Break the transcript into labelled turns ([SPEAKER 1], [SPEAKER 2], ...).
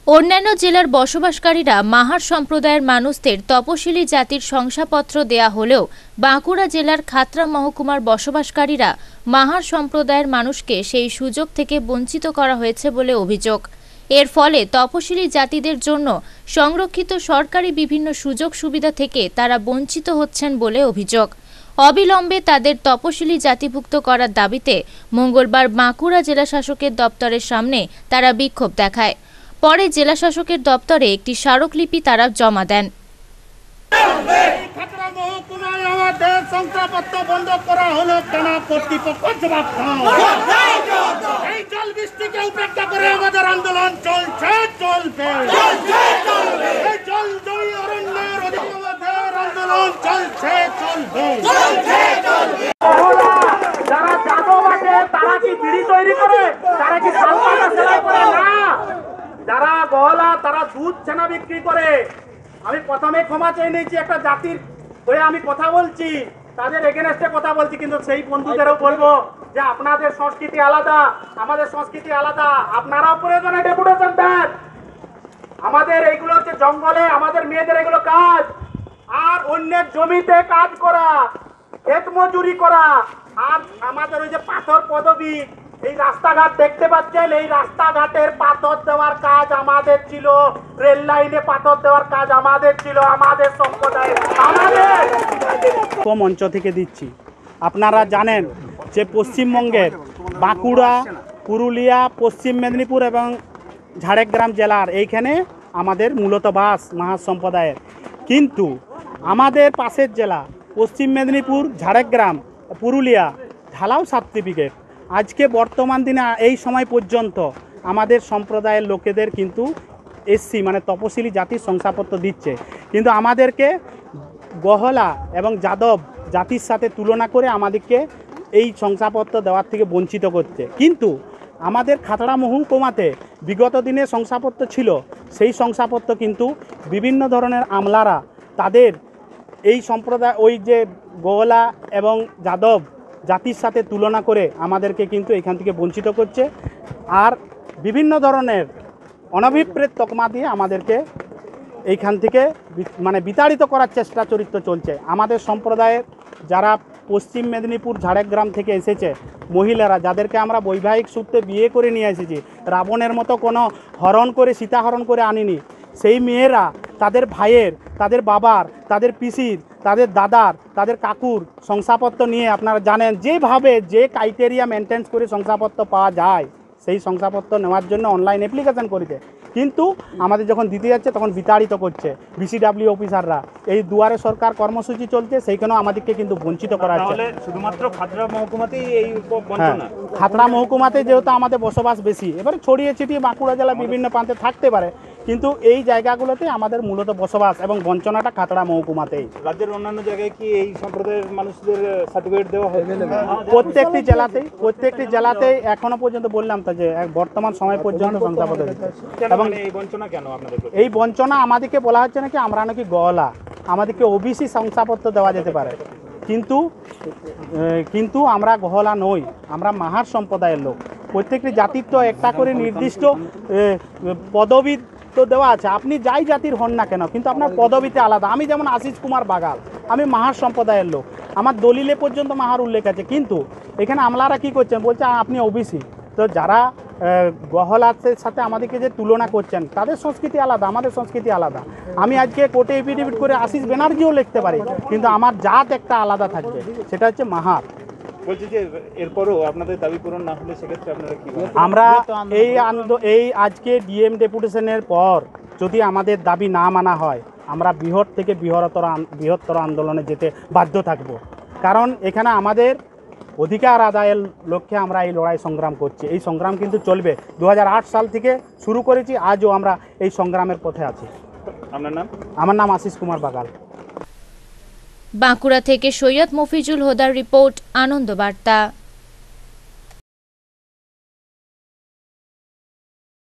[SPEAKER 1] অন্যান্য জেলার বসবাসকারীরা মাহার সম্প্রদায়ের মানুষদের তপশিলি জাতির শংসাপত্র দেয়া হলেও বাঁকুড়া জেলার খাতড়া মহকুমার বসবাসকারীরা মাহার সম্প্রদায়ের মানুষকে সেই সুযোগ থেকে বঞ্চিত করা হয়েছে বলে অভিযোগ। এর ফলে তপশিলি জাতিদের জন্য সংরক্ষিত সরকারি বিভিন্ন সুযোগ সুবিধা থেকে তারা বঞ্চিত হচ্ছেন বলে অভিযোগ। অবিলম্বে তাদের তপশিলি জাতিভুক্ত করার দাবিতে মঙ্গলবার বাঁকুড়া জেলা শাসকের দপ্তরের সামনে তারা বিক্ষোভ দেখায়। পরে জেলা শাসকের দপ্তরে একটি স্মারকলিপি তারা জমা দেন।
[SPEAKER 2] খাতড়া মহকুমায় আমাদের শংসাপত্র বন্ধ করা হলো কেন? কর্তৃপক্ষ জবাব দাও। এই জল বৃষ্টিকে উপেক্ষা করে আমাদের আন্দোলন চলছে, চলবে। এই জল জমি অরণ্যের অধিকার আন্দোলন চলছে, চলবে। যারা যাদব আছে তারা কি বিড়ি তৈরি করে? তারা কি শালপাতা সেলাই করে? না, যারা গহলা তারা দুধ ছানা বিক্রি করে। আমি প্রথমে ক্ষমা চেয়ে নিয়েছি, একটা জাতির হয়ে আমি কথা বলছি, তাদের এগেনস্টে কথা বলছি, কিন্তু সেই বন্ধুদেরও বলবো যে আপনাদের সংস্কৃতি আলাদা, আমাদের সংস্কৃতি আলাদা। আপনারাও প্রয়োজনে ডেপুটেশন দেন। আমাদের এইগুলো হচ্ছে জঙ্গলে আমাদের মেয়েদের এগুলো কাজ, আর অন্যের জমিতে কাজ করা, ক্ষেত মজুরি করা। আর আমাদের ওই যে পাথর পদবী, এই রাস্তাঘাট দেখতে পাচ্ছেন, এই রাস্তাঘাটের পাথর দেওয়ার কাজ আমাদের ছিল, রেল লাইনে পাথর দেওয়ার কাজ আমাদের ছিল, আমাদের সম্প্রদায়ের। আমাদের মঞ্চ থেকে দিচ্ছি। আপনারা জানেন যে পশ্চিমবঙ্গের বাঁকুড়া, পুরুলিয়া, পশ্চিম মেদিনীপুর এবং ঝাড়গ্রাম জেলার এইখানে আমাদের মূলত বাস মাহার সম্প্রদায়ের। কিন্তু আমাদের পাশের জেলা পশ্চিম মেদিনীপুর, ঝাড়গ্রাম, পুরুলিয়া ঢালাও সার্টিফিকেট। আজকে বর্তমান দিনে এই সময় পর্যন্ত আমাদের সম্প্রদায়ের লোকেদের কিন্তু এসসি মানে তপশিলি জাতির শংসাপত্র দিচ্ছে, কিন্তু আমাদেরকে গহলা এবং যাদব জাতির সাথে তুলনা করে আমাদেরকে এই শংসাপত্র দেওয়ার থেকে বঞ্চিত করছে। কিন্তু আমাদের খাতড়া মহকুমাতে বিগত দিনে শংসাপত্র ছিল, সেই শংসাপত্র কিন্তু বিভিন্ন ধরনের আমলারা তাদের এই সম্প্রদায় ওই যে গহলা এবং যাদব জাতির সাথে তুলনা করে আমাদেরকে কিন্তু এখান থেকে বঞ্চিত করছে, আর বিভিন্ন ধরনের অনভিপ্রেত তকমা দিয়ে আমাদেরকে এইখান থেকে মানে বিতাড়িত করার চেষ্টা চরিত্র চলছে। আমাদের সম্প্রদায়ের যারা পশ্চিম মেদিনীপুর, ঝাড়গ্রাম থেকে এসেছে মহিলারা, যাদেরকে আমরা বৈবাহিক সূত্রে বিয়ে করে নিয়ে এসেছি, রাবণের মতো কোনো হরণ করে সীতাহরণ করে আনিনি, সেই মেয়েরা তাদের ভাইয়ের, তাদের বাবার, তাদের পিসির, তাদের দাদার, তাদের কাকুর শংসাপত্র নিয়ে আপনারা জানেন যেভাবে যে ক্রাইটেরিয়া মেনটেন করে শংসাপত্র পাওয়া যায়, সেই শংসাপত্র নেওয়ার জন্য অনলাইন অ্যাপ্লিকেশন করেছে, কিন্তু আমাদের যখন দিতে যাচ্ছে তখন বিতাড়িত করছে বিসিডাব্লিউ অফিসাররা। এই দুয়ারে সরকার কর্মসূচি চলছে, সেইখানেও আমাদেরকে কিন্তু বঞ্চিত করা হচ্ছে।
[SPEAKER 3] শুধুমাত্র খাতড়া মহকুমাতেই এই বঞ্চনা?
[SPEAKER 2] খাতড়া মহকুমাতে যেহেতু আমাদের বসবাস বেশি, এবারে ছড়িয়ে ছিটিয়ে বাঁকুড়া জেলা বিভিন্ন প্রান্তে থাকতে পারে, কিন্তু এই জায়গাগুলোতে আমাদের মূলত বসবাস এবং বঞ্চনাটা খাতড়া মহকুমাতেই।
[SPEAKER 3] রাজ্যের অন্যান্য জায়গায় কি এই সম্প্রদায়ের মানুষদের সার্টিফিকেট দেওয়া হয়?
[SPEAKER 2] প্রত্যেকটি জেলাতেই এখনো পর্যন্ত বললাম তো যে বর্তমান সময় পর্যন্ত শংসাপত্র দিচ্ছে।
[SPEAKER 3] এবং এই বঞ্চনা কেন আপনাদের?
[SPEAKER 2] এই বঞ্চনা আমাদেরকে বলা হচ্ছে নাকি আমরা নাকি গহলা, আমাদেরকে ওবিসি শংসাপত্র দেওয়া যেতে পারে, কিন্তু আমরা গহলা নই, আমরা মাহার সম্প্রদায়ের লোক। প্রত্যেকটি জাতির তো একটা করে নির্দিষ্ট পদবী তো দেওয়া আছে, আপনি যাই জাতির হন না কেন, কিন্তু আপনার পদবীতে আলাদা। আমি যেমন আশিস কুমার বাগাল, আমি মাহার সম্প্রদায়ের লোক, আমার দলিলে পর্যন্ত মাহার উল্লেখ আছে, কিন্তু এখানে আমলারা কি করছেন, বলছে আপনি ওবিসি। তো যারা গহলাদের সাথে আমাদেরকে যে তুলনা করছেন, তাদের সংস্কৃতি আলাদা, আমাদের সংস্কৃতি আলাদা। আমি আজকে কোর্টে এফিডেভিট করে আশিস ব্যানার্জিও লিখতে পারি, কিন্তু আমার জাত একটা আলাদা থাকবে, সেটা হচ্ছে মাহার।
[SPEAKER 3] বলছি যে এরপরও আপনাদের দাবি পূরণ না হলে সেক্ষেত্রে আপনারা কি?
[SPEAKER 2] আমরা এই আজকে ডিএম ডেপুটেশনের পর যদি আমাদের দাবি না মানা হয়, আমরা বৃহৎ থেকে বৃহত্তর আন্দোলনে যেতে বাধ্য থাকব। কারণ এখানে আমাদের অধিকার আদায়ের লক্ষ্যে আমরা এই লড়াই সংগ্রাম করছি। এই সংগ্রাম কিন্তু চলবে। 2008 সাল থেকে শুরু করেছি, আজও আমরা এই সংগ্রামের পথে আছি।
[SPEAKER 3] আপনার নাম?
[SPEAKER 2] আমার নাম আশিস কুমার বাগাল।
[SPEAKER 1] বাঁকুড়া থেকে সৈয়দ মফিজুল হুদার রিপোর্ট, আনন্দ বার্তা।